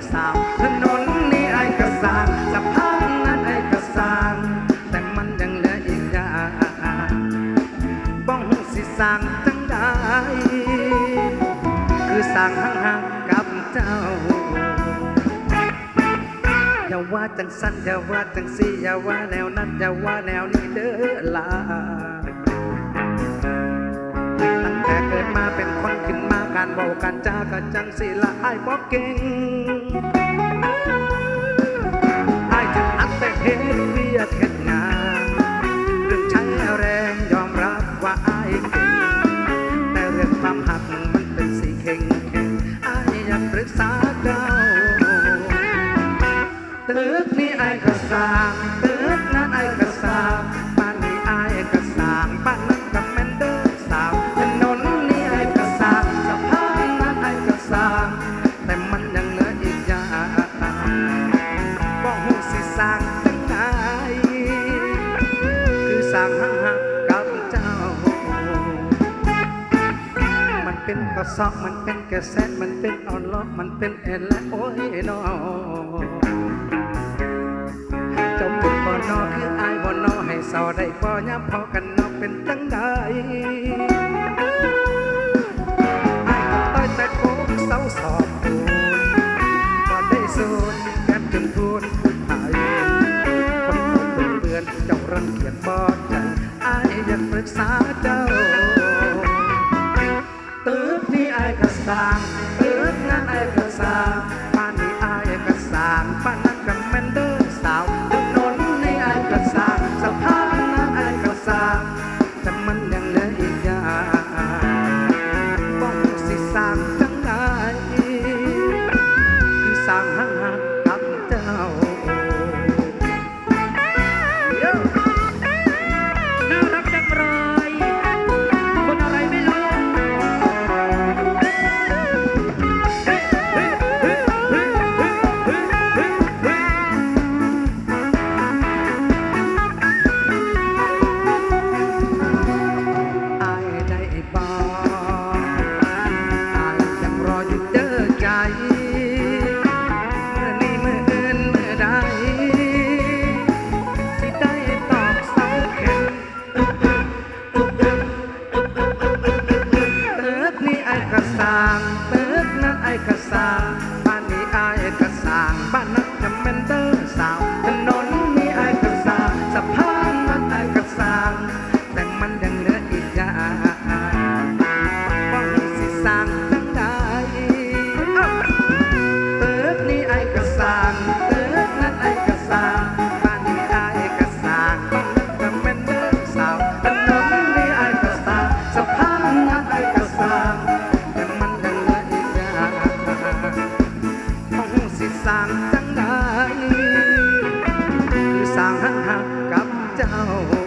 สาวถนนนี้ไอ้กระสานสะพานนั้นไอ้กระสานแต่มันยังเหลืออีกอย่างบ้องสิสร้างจังได้คือสร้างห่างๆกับเจ้าอย่าว่าจังสั้นอย่าว่าจังสีอย่าว่าแนวนั้นอย่าว่าแนวนี้เด้อลาตั้งแต่เกิดมาเป็นคนขึ้นมาการบอกการจาก็จังสีละไอ้บอกเก่งไอ้จึงอัดแต่เฮ็ดเวียกเฮ็ดงานเรื่องใช้แรงยอมรับว่าไอ้เก่งแต่เรื่องความหักมันเป็นสีเข่งไอ้อยากปรึกษาเจ้าตึกนี้ไอ้กระสางตึกนั้นไอ้กระสางบ้านนี้ไอ้กระสางบ้านนั้นกับแมนเดอร์สาวถนนนี้ไอ้กระสางสะพานนั้นไอ้กระสางแต่มันยังเหลืออีกอย่างบ่หูสิสร้างจังไงคือสร้างห่างๆกับเจ้ามันเป็นกระสอบมันเป็นกระแสมันเป็นออนล็อกมันเป็นเอ็นและโอ้ยนอจมบุกบ่อนอคืออายบ่อนอให้เศร้าได้บ่ย้ำพอกันนอเป็นจังใดอายก็ต้อยแต่โค้งเศร้าสอบปูนบ่ได้สูญแก้มจนพูนหายคนคนเปื่อนเจ้ารังเกียจบ่ใจอายอยากปรึกษาเจ้าตึกนี้อายก็สร้างตึกนั้นอายก็สร้างบ้านนี้อายก็สร้างบ้านนั้นก็แม่นเด้อสาวถนนนี้อายก็สร้างสะพานนั้นอายก็สร้างแต่มันยังเหลืออีกอย่างบ่สิสร้างจังไดคือสร้างห่างๆกับเจ้าน่ารักจังเลยคนอะไรไม่รู้ตึกนั้นไอ้กระสางบ้านนี้ไอ้กระสางบ้านนั้นจะเป็นเดอร์สาวถนนนี้ไอ้กระสางสะพานนั้นไอ้กระสางแต่มันยังเหลืออีกอย่างว่าสิสร้างจังใดตึกนี้ไอ้กระสางตึกนั้นไอ้กระสางบ้านนี้ไอ้กระสางบ้านนั้นจะเป็นเดอร์สาวถนนนี้ไอ้กระสางสะพานนั้นไอ้กระสางสร้างจังได้คือสร้างห่างๆกับเจ้า